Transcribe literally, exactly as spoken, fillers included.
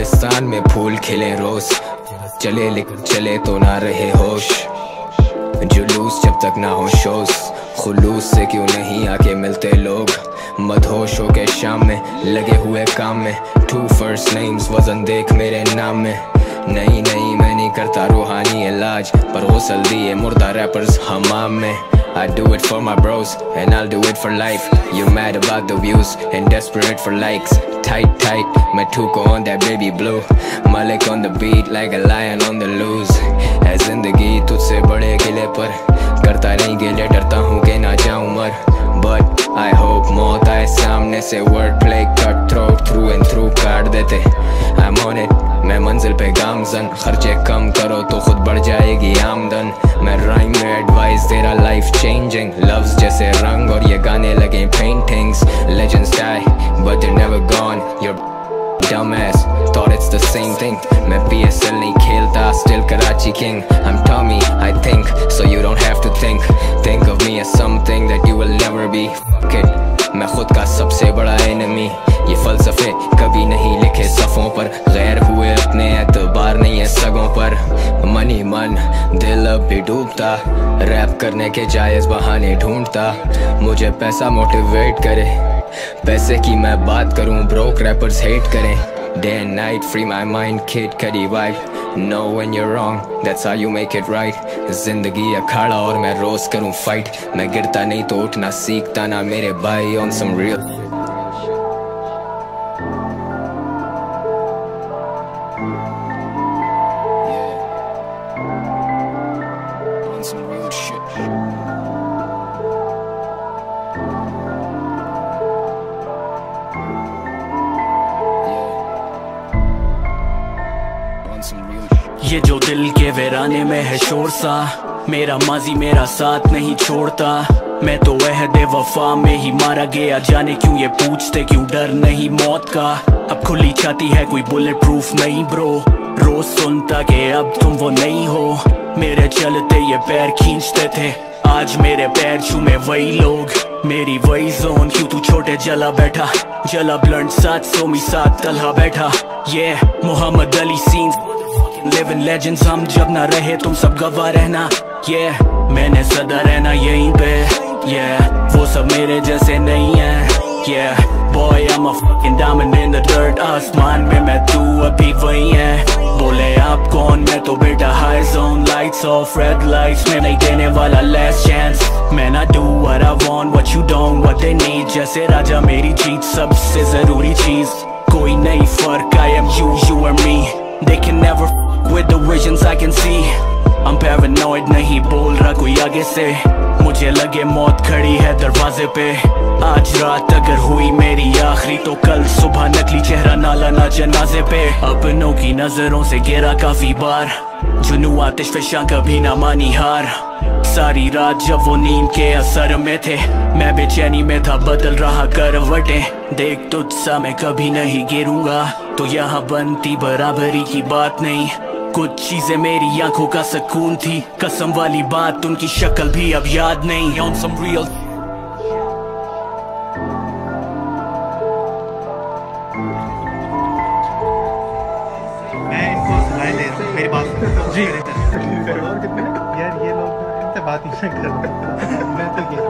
गुलिस्तान में फूल खिले रोज, चले लेकिन चले तो ना रहे होश, जुलूस जब तक ना हो शोस, खुलूस से क्यों नहीं आके मिलते लोग, मदहोश हो के शाम में लगे हुए काम में, टू फर्स्ट नेम्स वजन देख मेरे नाम में, नहीं नहीं मैं नहीं करता रूहानी इलाज, पर गुसल दिए मुर्दा रैपर्स हमाम में। I do it for my bros and I'll do it for life. You mad about the views and desperate for likes. Tight tight, मैं ठुको on that baby blue, Malik on the beat like a lion on the loose. है जिंदगी तुझसे बड़े गिले पर, करता नहीं गिले डरता हूँ कि ना जाऊँ मर, but I hope मौत आए सामने से, wordplay cut throat through and through काट देते। I'm on it, मैं मंजिल पे गामजन, खर्चे कम करो तो खुद बढ़ जाएगी आमदन, मैं राइम में एडवाइस तेरा लाइफ चेंजिंग, लव्स जैसे रंग और ये गाने लगे paintings, legends die but they're never gone, you're dumbass thought it's the same thing, मैं P S L नहीं खेलता still Karachi king, I'm Tommy I think so you don't have to think, think of me as something that you will never be, fuck it मैं खुद का सबसे बड़ा enemy, ये फलसफे कभी नहीं लिखे सफ़ों पर, गैर हुए अपने एतबार नहीं है सगों पर, मनी मन दिल अब भी डूबता, रैप करने के जायज़ बहाने ढूंढता, मुझे पैसा मोटिवेट करे, पैसे की मैं बात करूं ब्रोक रैपर्स हेट करें, day and night free my mind kid करी vibe, know when you're wrong that's how you make it right, जिंदगी अखाड़ा और मैं रोज करूं फाइट, मैं गिरता नहीं तो उठना सीखता ना मेरे भाई, on some real ये जो दिल के वीराने में है शोर सा, मेरा माजी मेरा साथ नहीं छोड़ता, मैं तो वहदे वफा में ही मारा गया, जाने क्यों ये पूछते क्यों डर नहीं मौत का, अब खुली छाती है कोई बुलेट प्रूफ नहीं ब्रो, रोज सुनता कि अब तुम वो नहीं हो, मेरे चलते ये पैर खींचते थे, आज मेरे पैर चूमे वही लोग, मेरी वही जोन, क्यों तू छोटे जला बैठा, जला ब्लंट साथ सो मी साथ तलहा बैठा, ये Muhammad Ali scenes living legends, हम जब ना रहे तुम सब गवाह रहना, ये yeah, मैंने सदा रहना यहीं पे, ये yeah, वो सब मेरे जैसे नहीं है, ये yeah, boy I'm a fucking diamond in the dirt, आसमान में मैं तू अभी वही है, बोले आप कौन, मैं तो बेटा high zone, lights off red lights में नहीं देने वाला last chance, मैं ना do what I want what you don't what they need, जैसे राजा मेरी जीत सबसे जरूरी चीज, कोई नहीं फर्क I am you you are me, they can never with the visions I can see, I'm paranoid नहीं बोल रहा कोई आगे से, मुझे लगे मौत खड़ी है दरवाजे पे, आज रात अगर हुई मेरी आखिरी तो कल सुबह नकली चेहरा ना लाना जनाजे पे, अपनों की नजरों से गिरा काफी बार, जुनू आतिश फिशा कभी ना मानी हार, सारी रात जब वो नींद के असर में थे, मैं बेचैनी में था बदल रहा करवटें, देख तुझसा मैं कभी नहीं गिरूंगा, तो यहाँ बनती बराबरी की बात नहीं, कुछ चीजें मेरी आंखों का सुकून थी, कसम वाली बात उनकी शक्ल भी अब याद नहीं, on some real मैं इनको सुनाई दे मेरी बात जी यार, ये लोग इनसे बात नहीं कर रहा मैं तो ये